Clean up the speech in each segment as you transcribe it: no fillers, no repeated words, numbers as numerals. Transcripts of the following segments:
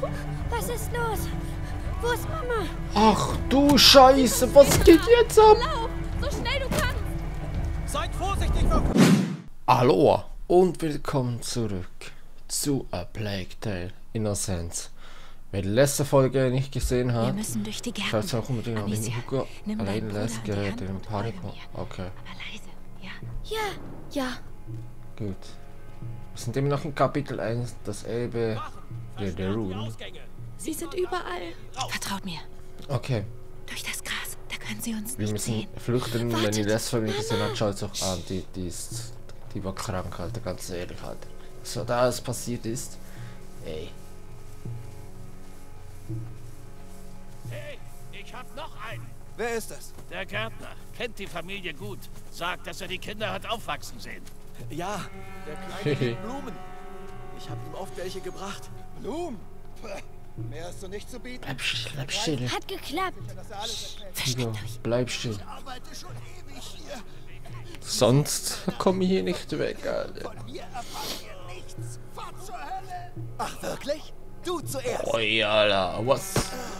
Was ist los? Wo ist Mama? Ach du Scheiße, was geht jetzt ab? Lauf, so schnell du kannst. Seid vorsichtig! Hallo und willkommen zurück zu A Plague Tale Innocence. Wer die letzte Folge nicht gesehen hat, Wir müssen durch die Gärten. schaut auch unbedingt an Amicia, den Hugo nimm allein deinen Bruder lässt, an die gerät Hand in und Panik. folge mir. Okay, Aber leise, ja. Ja, ja. gut. Wir sind immer noch in Kapitel 1, das Erbe der Rune. Sie sind überall. Vertraut mir. Okay, Durch das Gras, da können sie uns wir nicht müssen sehen. flüchten, wenn Wartet, ihr das Folge nicht gesehen Mama. habt, schaut es auch an, die war krank, Alter, ganz ehrlich, Alter. Was da alles passiert ist, ey. Hey, ich hab noch einen. Wer ist das? Der Gärtner kennt die Familie gut. Sagt, dass er die Kinder hat aufwachsen sehen. Ja, der Kleine mit Blumen. Ich habe ihm oft welche gebracht. Blumen? Mehr hast du nicht zu bieten. Bleib still. Hat geklappt. Dass er alles erzählt. Hugo, bleib still. Ich arbeite schon ewig hier. Sonst komme ich hier nicht weg, Alter. Von mir erfahrt ihr nichts. Fahrt zur Hölle. Ach, wirklich? Du zuerst. Oi, Alter, was?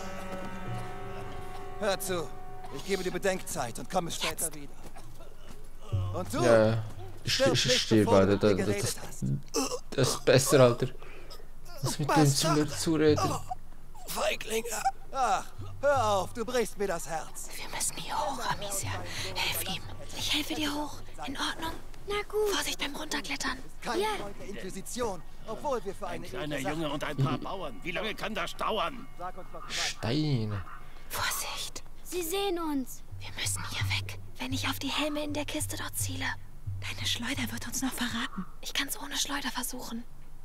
Hör zu. Ich gebe dir Bedenkzeit und komme später wieder. Und du? Ja, ich Stirb nicht, stehe bevor bei du dir. mit mir geredet hast. Das ist besser, Alter. Was mit dem zu mir zureden? Feiglinge. Ach, hör auf, du brichst mir das Herz. Wir müssen hier hoch, Amicia. Hilf ihm. Ich helfe dir hoch. In Ordnung? Na gut. Vorsicht beim Runterklettern. Keine Ja. Freund der Inquisition, obwohl wir für Ein eine kleiner edle Sache- Junge und ein paar Bauern. Wie lange kann das dauern? Sag uns, was du weißt. Steine. Vorsicht. Sie sehen uns. Wir müssen hier weg. Wenn ich auf die Helme in der Kiste dort ziele. Deine Schleuder wird uns noch verraten. Ich kann es ohne Schleuder versuchen.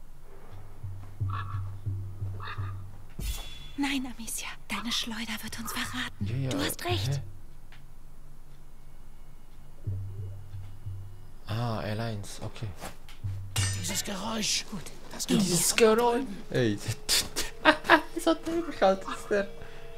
Nein, Amicia. Deine Schleuder wird uns verraten. Ja, Du hast recht. hä? Ah, Airlines, okay. Dieses Geräusch. Gut. Das Dieses Geräusch. Ey, so dämlich, Alter, ist der.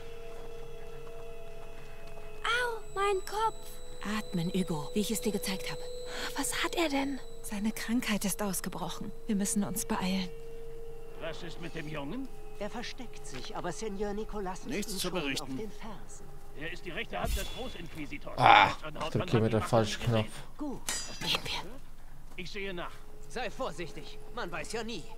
Au, mein Kopf. Atmen, Hugo, wie ich es dir gezeigt habe. Was hat er denn? Seine Krankheit ist ausgebrochen. Wir müssen uns beeilen. Was ist mit dem Jungen? Er versteckt sich, aber Senior Nicolas ist Nichts ihm zu schon berichten. auf den Fersen. Er ist die rechte Hand des Großinquisitors. Ah, Gestern ich haut drücke man mir den die falschen Macht Knopf. Gut, Gehen wir. Ich sehe nach. sei vorsichtig. Man weiß ja nie.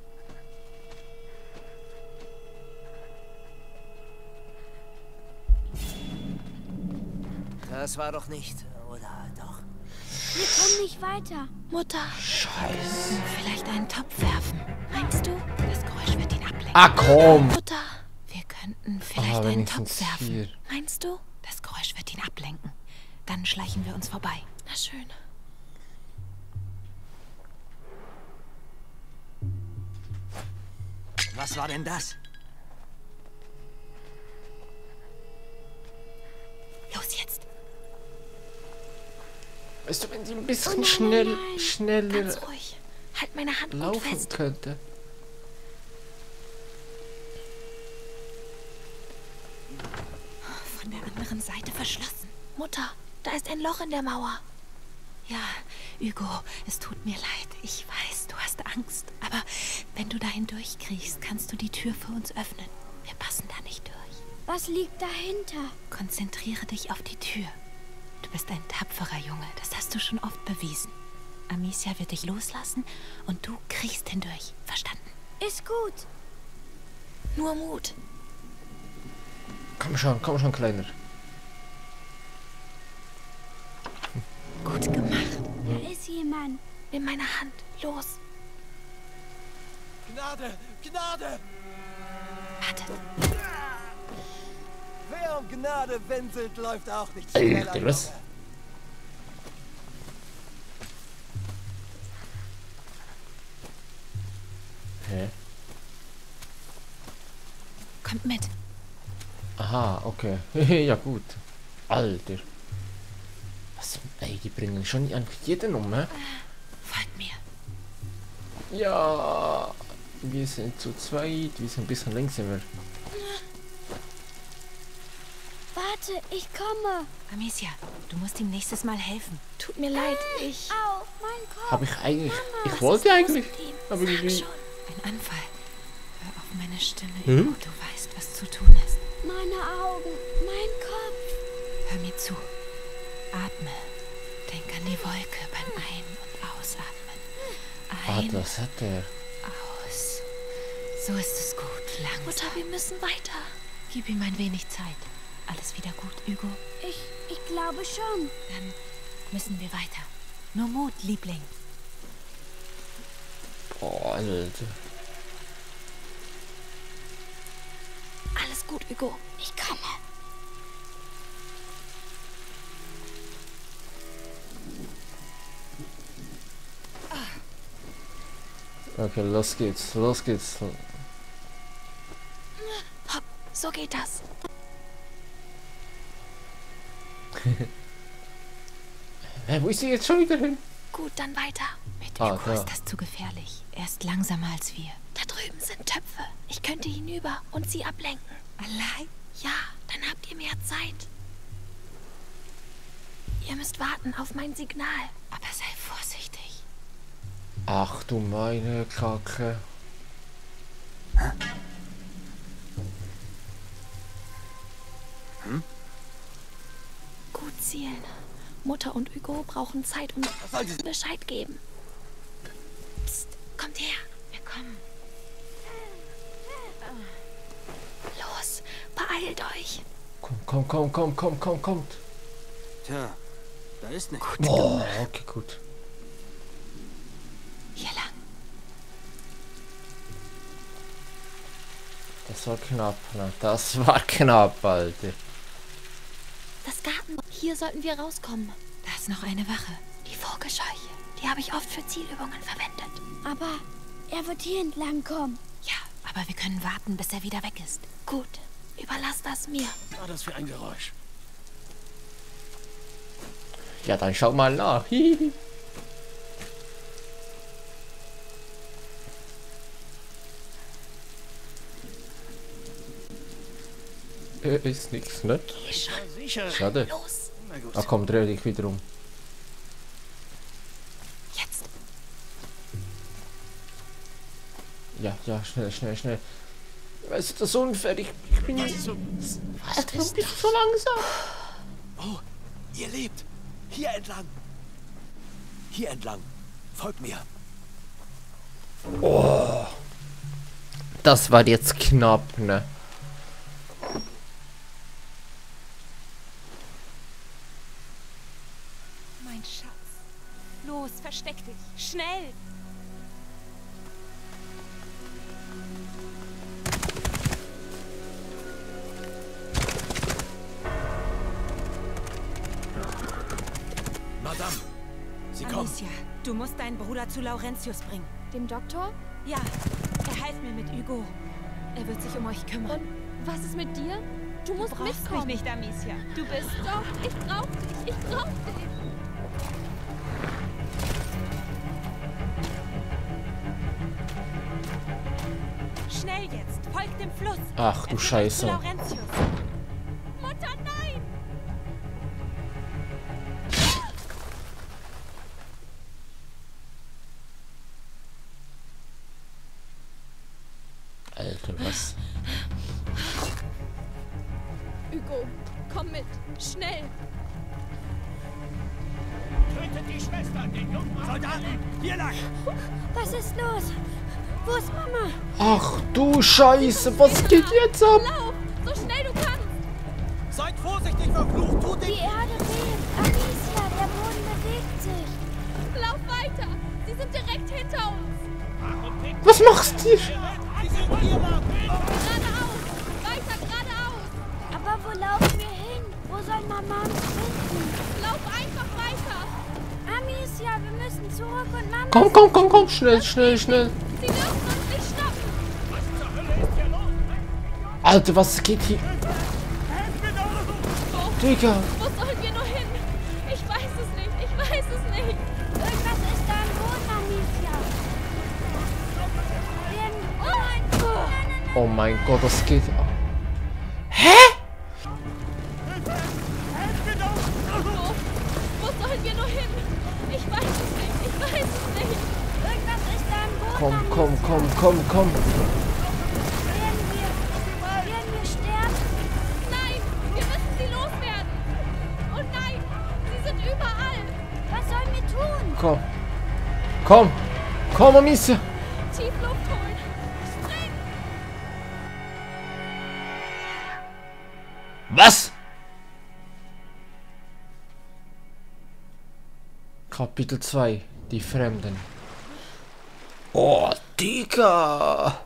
Das war doch nicht, oder doch? Wir kommen nicht weiter. Mutter. Scheiße. Vielleicht einen Topf werfen. Meinst du? Das Geräusch wird ihn ablenken. Ah, komm. Mutter. Wir könnten vielleicht einen wenigstens Topf werfen. hier. Meinst du? Das Geräusch wird ihn ablenken. Dann schleichen wir uns vorbei. Na schön. Was war denn das? Los jetzt. Weißt du, wenn die ein bisschen Nein, schneller Ganz ruhig. Halt meine Hand gut laufen fest. könnte. Von der anderen Seite verschlossen. Mutter, da ist ein Loch in der Mauer. Ja, Hugo, es tut mir leid. Ich weiß, du hast Angst. Aber wenn du dahin durchkriechst, kannst du die Tür für uns öffnen. Wir passen da nicht durch. Was liegt dahinter? Konzentriere dich auf die Tür. Du bist ein tapferer Junge. Das hast du schon oft bewiesen. Amicia wird dich loslassen und du kriechst hindurch. Verstanden? Ist gut. Nur Mut. Komm schon, Kleiner. Gut gemacht. Da ist jemand. Nimm meine Hand. Los. Gnade! Gnade! Wartet. Wer um Gnade winselt, läuft auch nicht schnell. Alter, was? Hä? Kommt mit. Aha, okay. Ja, gut. Alter. Was? Ey, die bringen schon eigentlich jeden um, hä? Folgt mir. Ja. Wir sind zu zweit. Wir sind ein bisschen langsamer. Warte, ich komme. Amicia, du musst ihm nächstes Mal helfen. Tut mir leid, ich... Au, mein Kopf. Habe ich eigentlich... Mama, Ich was wollte ist los eigentlich... mit ihm? Aber Sag irgendwie... schon. Ein Anfall. Hör auf meine Stimme, Hm? Hugo. Du weißt, was zu tun ist. Meine Augen, mein Kopf. Hör mir zu. Atme. Denk an die Wolke beim Ein- und Ausatmen. Ein, Was hat der? aus. So ist es gut. Langsam. Mutter, wir müssen weiter. Gib ihm ein wenig Zeit. Alles wieder gut, Hugo? Ich glaube schon. Dann müssen wir weiter. Nur Mut, Liebling. Oh, Alter. Alles gut, Hugo. Ich komme. Okay, los geht's, los geht's. Hopp, so geht das. Hä, wo ist sie jetzt schon wieder hin? Gut, dann weiter. Mit Ah, Hugo da. ist das zu gefährlich. Er ist langsamer als wir. Da drüben sind Töpfe. Ich könnte hinüber und sie ablenken. Allein? Ja, dann habt ihr mehr Zeit. Ihr müsst warten auf mein Signal. Aber sei vorsichtig. Ach du meine Kacke. Gut zielen. Mutter und Hugo brauchen Zeit und Bescheid geben. Psst, kommt her. Wir kommen. Los, beeilt euch. Kommt. Tja, da ist nichts. Boah, okay, gut. Hier lang. Das war knapp, ne? Das war knapp, Alter. Das Garten. Hier sollten wir rauskommen. Da ist noch eine Wache. Die Vogelscheuche. Die habe ich oft für Zielübungen verwendet. Aber er wird hier entlang kommen. Ja, aber wir können warten, bis er wieder weg ist. Gut, überlass das mir. Was war das für ein Geräusch? Ja, dann schau mal nach. Hihi. Ist nichts, ne? Geh schon. Ja, sicher. Schade. Los. Na gut. Ah komm, dreh dich wieder um. Jetzt. Ja, schnell. Weißt du, das ist unfair. Ich bin Was zum... Alter, du bist so langsam. Oh, ihr lebt. Hier entlang. Hier entlang. Folgt mir. Das war jetzt knapp, ne? Mein Schatz. Los, versteck dich. Schnell. Madame, Sie kommen. Amicia, du musst deinen Bruder zu Laurentius bringen. Dem Doktor? Ja, er half mir mit Hugo. Er wird sich um euch kümmern. Und was ist mit dir? Du musst Du brauchst mich mitkommen. nicht, Amicia. Du bist... Doch, ich brauch dich. Ich brauch dich. Schnell jetzt, folgt dem Fluss. Ach du Es führt euch Scheiße. zu Laurentius. Mutter, nein! Alter, was? Hugo, komm mit. Schnell. Tötet die Schwester, den jungen Mann. Soldaten, hier lang. Was ist los? Wo ist Mama? Ach du Scheiße, was geht jetzt ab? Lauf, so schnell du kannst. Seid vorsichtig, verflucht. Tut Die nicht. Erde bebt. Amicia, der Boden bewegt sich. Lauf weiter. Sie sind direkt hinter uns. Warum winkt Was machst du? Sie sind hier lang. Geradeaus. Weiter geradeaus. Aber wo laufen wir hin? Wo soll Mama uns finden? Lauf einfach weiter. Amicia, wir müssen zurück und Mama... Komm, schnell. Sie dürfen uns nicht stoppen. Was zur Hölle ist hier los? Alter, was geht hier? Digga. Wo sollen wir nur hin? Ich weiß es nicht. Irgendwas ist da im Boden, Amicia. Nein. Oh mein Gott, was geht ab? Wo sollen wir nur hin? Ich weiß es nicht. Irgendwas ist da im Boden, Komm. Amicia. Komm! Komm, Amicia! Tief Luft holen. Spring! Was? Kapitel 2. Die Fremden. Oh, Digga!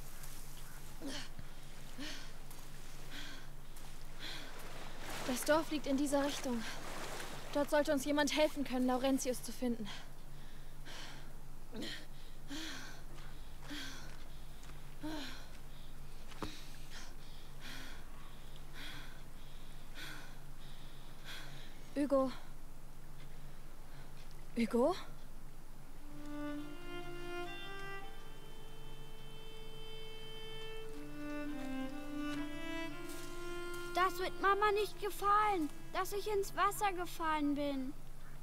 Das Dorf liegt in dieser Richtung. Dort sollte uns jemand helfen können, Laurentius zu finden. Hugo? Hugo? Das wird Mama nicht gefallen, dass ich ins Wasser gefallen bin.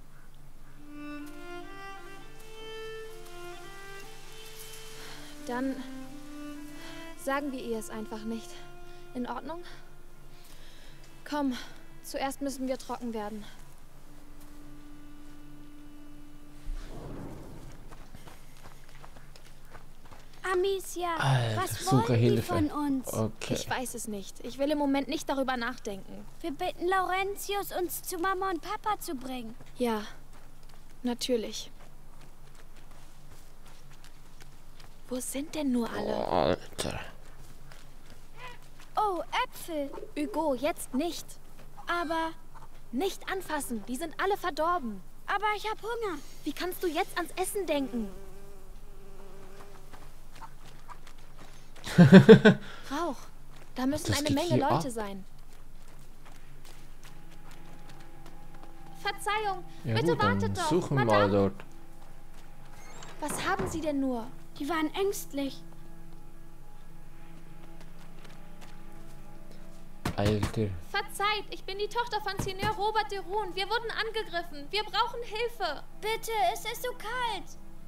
Dann sagen wir ihr es einfach nicht. In Ordnung? Komm, zuerst müssen wir trocken werden. Amicia, Alter, was suche wollen die Hilfe. von uns? Okay. Ich weiß es nicht. Ich will im Moment nicht darüber nachdenken. Wir bitten Laurentius, uns zu Mama und Papa zu bringen. Ja, natürlich. Wo sind denn nur alle? Oh, Alter. Oh, Äpfel. Hugo, jetzt nicht. Aber Nicht anfassen. Die sind alle verdorben. ich habe Hunger. Wie kannst du jetzt ans Essen denken? Rauch. Da müssen Das eine geht Menge hier Leute ab. sein. Verzeihung, Ja, bitte gut, dann wartet doch. suchen wir Madame. mal dort. Was haben Sie denn nur? Die waren ängstlich. Alter. Verzeiht, ich bin die Tochter von Seigneur Robert de Roon. Wir wurden angegriffen. Wir brauchen Hilfe. Bitte, es ist so kalt.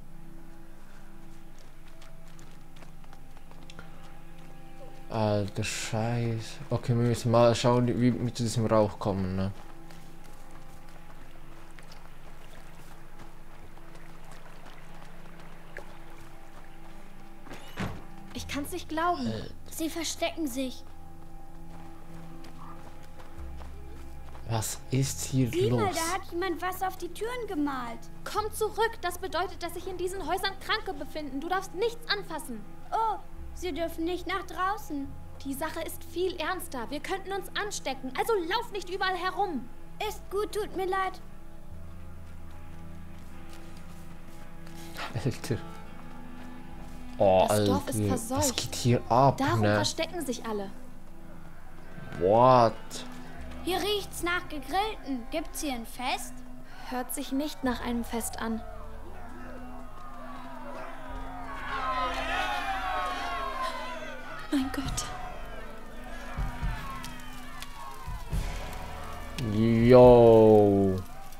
Alter Scheiß. Okay, wir müssen mal schauen, wie wir zu diesem Rauch kommen, ne? Ich kann's nicht glauben. Sie verstecken sich. Was ist hier Sieh los? mal, da hat jemand was auf die Türen gemalt. Komm zurück. Das bedeutet, dass sich in diesen Häusern Kranke befinden. Du darfst nichts anfassen. Oh, sie dürfen nicht nach draußen. Die Sache ist viel ernster. Wir könnten uns anstecken. Also lauf nicht überall herum. Ist gut, tut mir leid. Alter. Oh, Das Alter. Dorf ist verseucht. Was geht hier ab, Darum ne? verstecken sich alle. What? Hier riecht's nach Gegrillten. Gibt's hier ein Fest? Hört sich nicht nach einem Fest an. Mein Gott. Yo.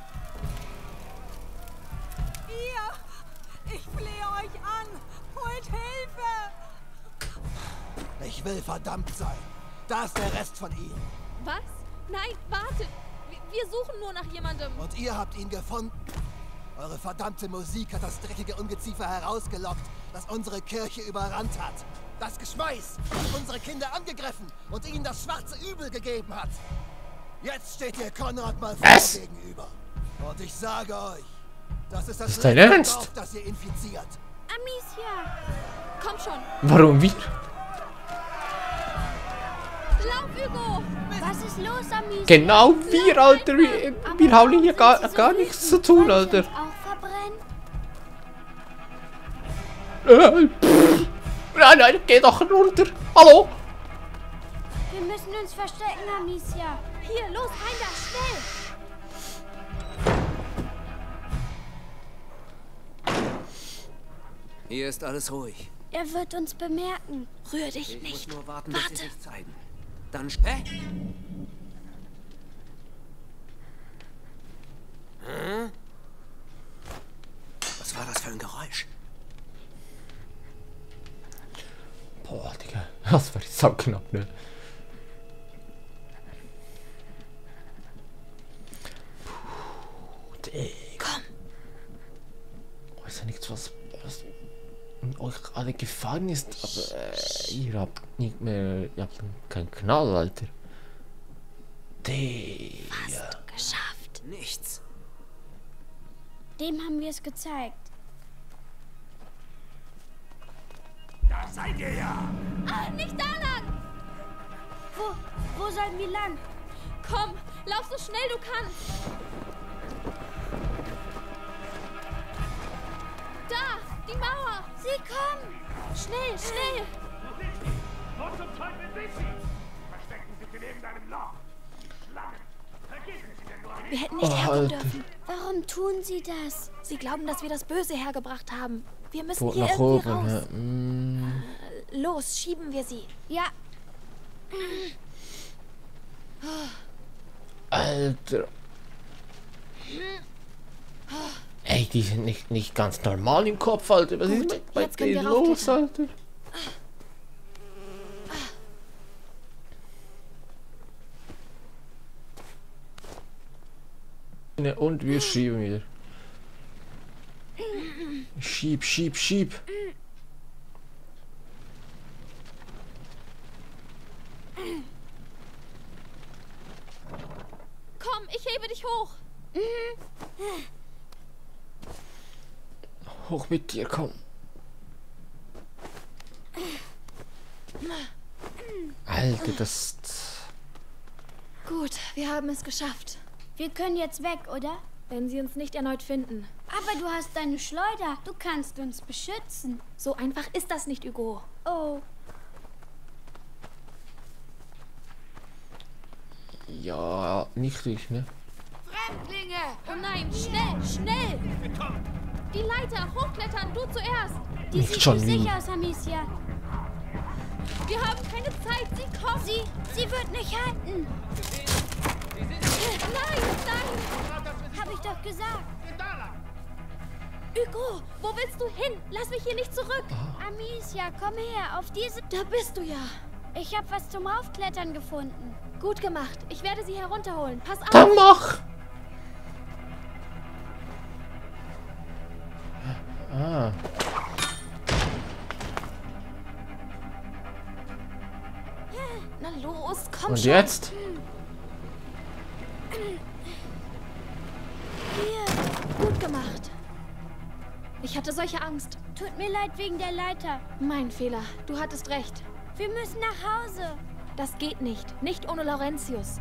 Ich flehe euch an! Holt Hilfe! Ich will verdammt sein. Da ist der Rest von ihm. Was? Nein, wartet. Wir suchen nur nach jemandem. Und ihr habt ihn gefunden. Eure verdammte Musik hat das dreckige Ungeziefer herausgelockt, das unsere Kirche überrannt hat. Das Geschmeiß, das unsere Kinder angegriffen und ihnen das schwarze Übel gegeben hat. Jetzt steht ihr Konrad mal vor gegenüber. Und ich sage euch, das ist das dein letzte Ernst? Dorf, das ihr infiziert. Amicia! Komm schon. Warum wir? Lauf, Hugo. Was ist los, Amicia? Genau wir, Alter. Wir haben hier gar nichts zu tun, Wollen sie Alter. uns auch verbrennen? Nein, geh doch runter. Hallo? Wir müssen uns verstecken, Amicia. Hier, los, rein da, schnell. Hier ist alles ruhig. Er wird uns bemerken. Rühr dich Ich nicht. muss nur warten, bis sie Warte. sich zeigen. Dann Hä? Was war das für ein Geräusch? Boah, Digga. Das war jetzt sauknapp, ne? Puh, Digga. Komm. Oh, weiß ja nicht, was euch alle gefallen ist, aber ihr habt nicht mehr, ihr habt keinen Knall, Alter. Fast geschafft. Nichts. Dem haben wir es gezeigt. Da seid ihr ja! Ah, nicht da lang! Wo sollen wir lang? Komm, lauf so schnell du kannst. Da, die Mauer. Sie kommen. Schnell, schnell. Wo zum Teufel sind sie? Verstecken sich neben deinem Loch. Schlangen. Vergessen sie denn nur Wir hätten nicht herkommen dürfen. Warum tun sie das? Sie glauben, dass wir das Böse hergebracht haben. Wir müssen Tot hier nach irgendwie oben. raus. Ja. Los, schieben wir sie. Ja, Alter. Ey, die sind nicht ganz normal im Kopf, Alter. Was ist bei jetzt können wir denen los, raufklettern. Alter? Und wir schieben wieder. Schieb, schieb, schieb. komm, ich hebe dich hoch. Hoch mit dir, komm. Alter, das... Gut, wir haben es geschafft. Wir können jetzt weg, oder? Wenn sie uns nicht erneut finden. Aber du hast deine Schleuder. Du kannst uns beschützen. So einfach ist das nicht, Hugo. Oh, Ja, nicht ich, ne? Fremdlinge! Oh nein, schnell, schnell! Die Leiter, hochklettern, du zuerst! Die Nicht sieht schon nicht wie. sicher aus, Amicia. Wir haben keine Zeit, sie kommt! Sie wird nicht halten! Nein, nein! Hab ich doch gesagt! Hugo, wo willst du hin? Lass mich hier nicht zurück. Amicia, komm her, auf diese... Da bist du ja. Ich hab was zum Aufklettern gefunden. Gut gemacht. Ich werde sie herunterholen. Pass auf. Dann mach! Ah. Na los, komm Und schon. jetzt? Hier. Gut gemacht. Ich hatte solche Angst. Tut mir leid wegen der Leiter. Mein Fehler. Du hattest recht. Wir müssen nach Hause. Das geht nicht. Nicht ohne Laurentius.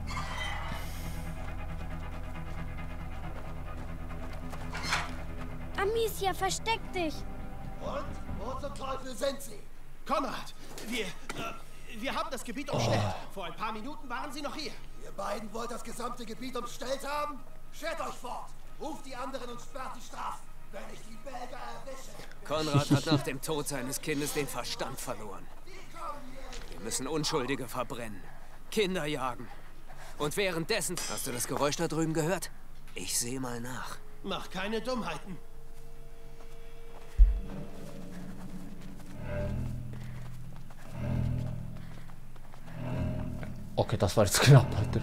Amicia, versteck dich. Und? Wo zum Teufel sind sie? Konrad, wir haben das Gebiet umstellt. Vor ein paar Minuten waren sie noch hier. Ihr beiden wollt das gesamte Gebiet umstellt haben? Schert euch fort! Ruft die anderen und sperrt die Straßen, wenn ich die Belgier erwische. Konrad hat nach dem Tod seines Kindes den Verstand verloren. Wir müssen Unschuldige verbrennen, Kinder jagen. Und währenddessen... Hast du das Geräusch da drüben gehört? Ich sehe mal nach. Mach keine Dummheiten. Okay, das war jetzt knapp, Alter.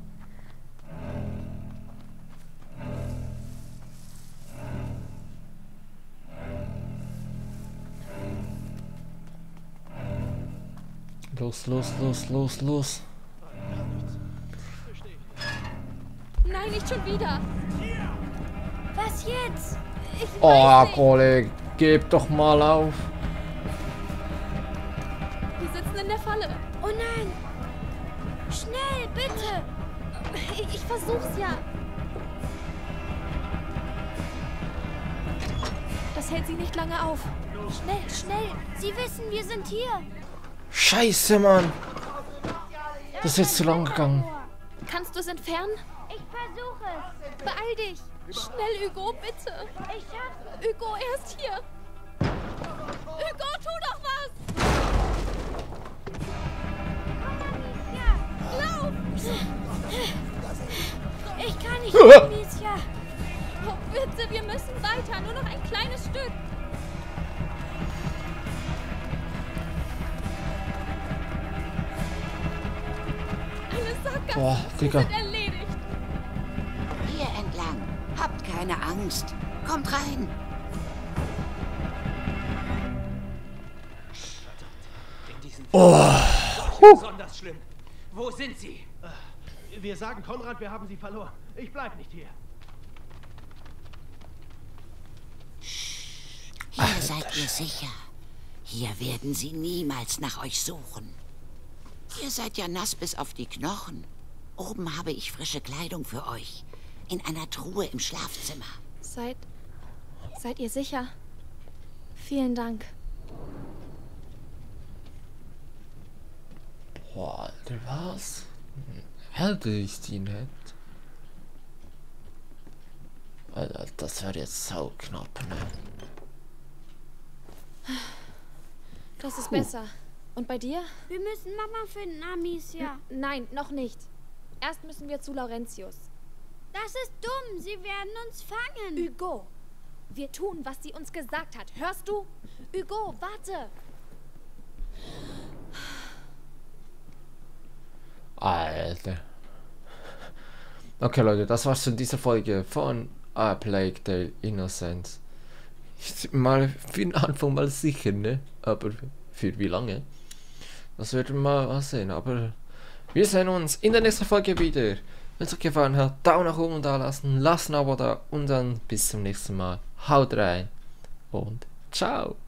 Los, los, los, los, los. Nein, nicht schon wieder. Was jetzt? Ich Oh, weiß nicht. Kollege, gib doch mal auf. Wir sitzen in der Falle. Oh nein. Schnell, bitte. Ich versuch's ja. Das hält sie nicht lange auf. Schnell, schnell. Sie wissen, wir sind hier. Scheiße, Mann. Das ist jetzt zu lang gegangen. Kannst du es entfernen? Ich versuche es. Beeil dich. Schnell, Hugo, bitte. Ich schaff's. Hugo, er ist hier. Hugo, tu doch was. Komm, Amicia. Lauf. Ich kann nicht, Amicia. Oh, bitte, wir müssen weiter. Nur noch ein kleines Stück. Eine Sackgasse. Boah, Wir Digga. sind erledigt. Hier entlang. Habt keine Angst. Kommt rein. gewesen. Oh. Besonders schlimm. Wo sind sie? Wir sagen Konrad, wir haben sie verloren. Ich bleib nicht hier. Hier seid ihr sicher. Hier werden sie niemals nach euch suchen. Ihr seid ja nass bis auf die Knochen. Oben habe ich frische Kleidung für euch. In einer Truhe im Schlafzimmer. Seid ihr sicher? Vielen Dank. Boah, Alter, was? Hätte ich die nicht? Alter, das wäre jetzt sau knapp, ne? Das ist besser. Und bei dir? Wir müssen Mama finden, Amicia. Nein, noch nicht. Erst müssen wir zu Laurentius. Das ist dumm. Sie werden uns fangen. Hugo, wir tun, was sie uns gesagt hat. Hörst du? Hugo, warte. Alter. Okay, Leute, das war's von dieser Folge von A Plague Tale: Innocence. Mal für den Anfang mal sicher, ne? Aber für wie lange? Das werden wir mal sehen. Aber wir sehen uns in der nächsten Folge wieder. Wenn es euch gefallen hat, Daumen nach oben da lassen, lasst ein Abo da und dann bis zum nächsten Mal. Haut rein und ciao.